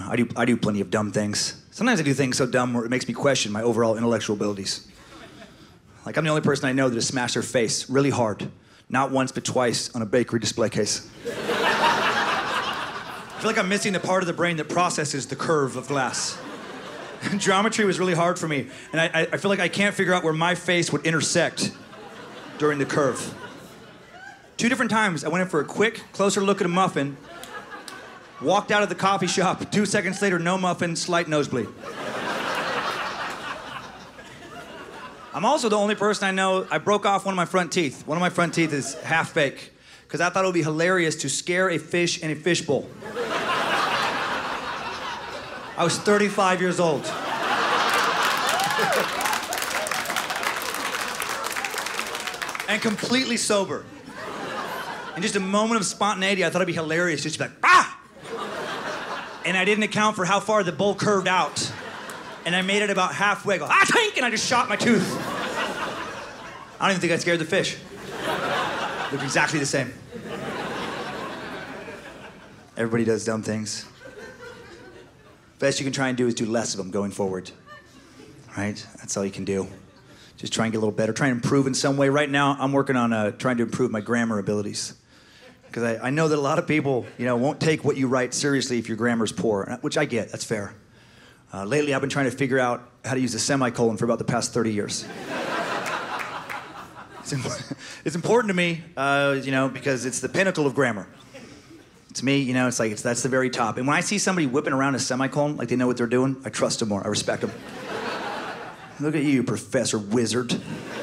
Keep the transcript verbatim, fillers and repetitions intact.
Yeah, I do, I do plenty of dumb things. Sometimes I do things so dumb where it makes me question my overall intellectual abilities. Like, I'm the only person I know that has smashed their face really hard. Not once, but twice on a bakery display case. I feel like I'm missing the part of the brain that processes the curve of glass. Geometry was really hard for me, and I, I feel like I can't figure out where my face would intersect during the curve. Two different times, I went in for a quick, closer look at a muffin, walked out of the coffee shop, two seconds later, no muffin, slight nosebleed. I'm also the only person I know, I broke off one of my front teeth. One of my front teeth is half fake, because I thought it would be hilarious to scare a fish in a fishbowl. I was thirty-five years old. And completely sober. In just a moment of spontaneity, I thought it'd be hilarious just to be like, ah! And I didn't account for how far the bowl curved out. And I made it about halfway, I go, ah, tink! And I just shot my tooth. I don't even think I scared the fish. Looked exactly the same. Everybody does dumb things. Best you can try and do is do less of them going forward. Right? That's all you can do. Just try and get a little better. Try and improve in some way. Right now, I'm working on uh, trying to improve my grammar abilities. Because I, I know that a lot of people, you know, won't take what you write seriously if your grammar's poor, which I get. That's fair. Uh, lately, I've been trying to figure out how to use a semicolon for about the past thirty years. It's, imp- it's important to me, uh, you know, because it's the pinnacle of grammar. To me, you know, it's like, it's, that's the very top. And when I see somebody whipping around a semicolon like they know what they're doing, I trust them more. I respect them. Look at you, Professor Wizard.